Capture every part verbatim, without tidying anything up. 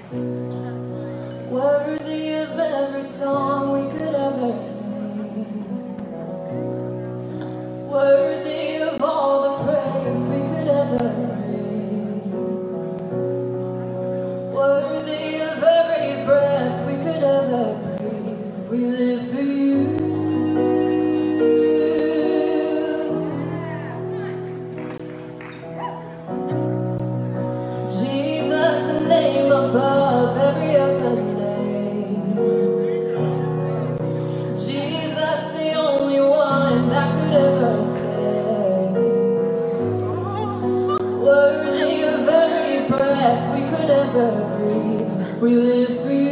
worthy of every song we could ever sing, worthy of all the praise we could ever bring, worthy of every breath we could ever breathe. We live for you. Jesus, the name above every other name. Jesus, the only one that could ever save. Worthy of every breath we could ever breathe. We live for you.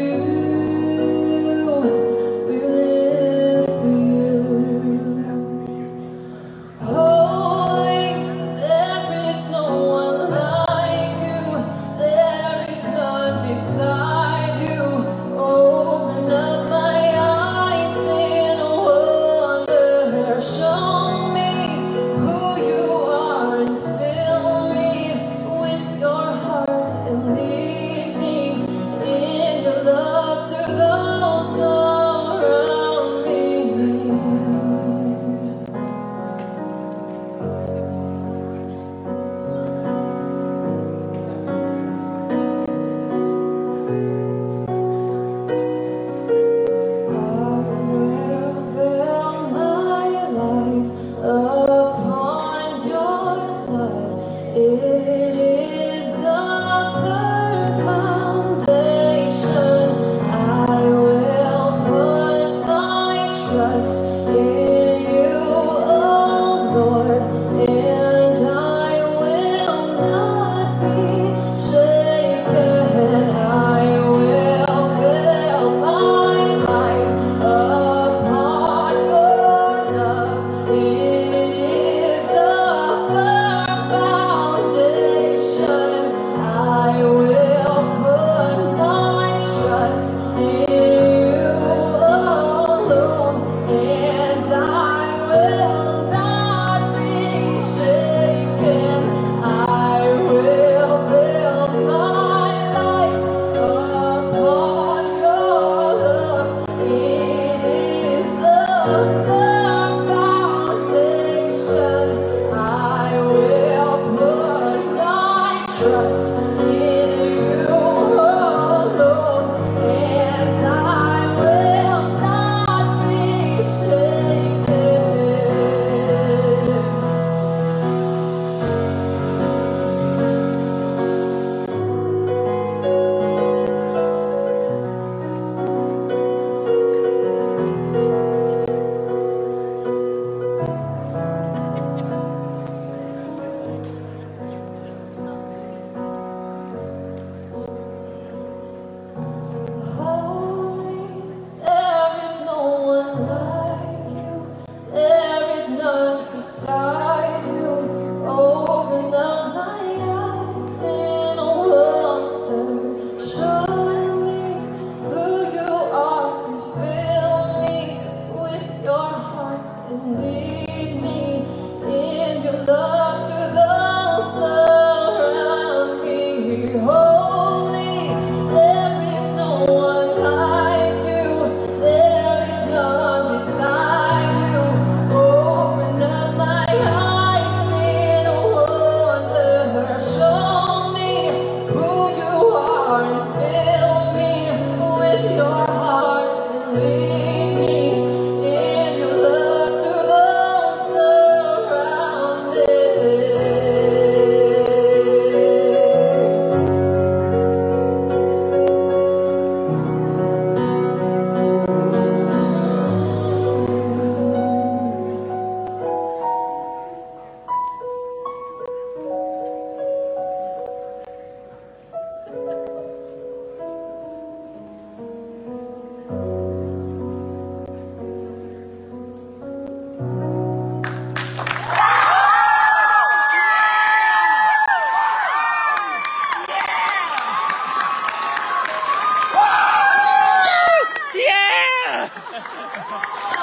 We live for you. Holy, there is no one like you. There is none beside you. Open up my eyes in wonder. Show me who you are and fill me with your heart and lead me in your love to those around me. I will build my life upon your love. It is the firm foundation. I will put my trust in you, oh Lord, and I will not be shaken. I will build my life upon your love. It is a firm foundation. I will put my trust in you alone, and I will not be shaken. I will build my life upon your love. It is the firm foundation. I will put my trust in you alone, and I will not be shaken. Holy, there is no one like you. There is none beside you. Open up my eyes in wonder. Show me who you are and fill me with your heart and lead me in your love to those around me. Holy, there is no one like you. There is none beside you. Open up my eyes in wonder. Show me who you are and fill me with your heart and lead me in your love to those around me. Yeah!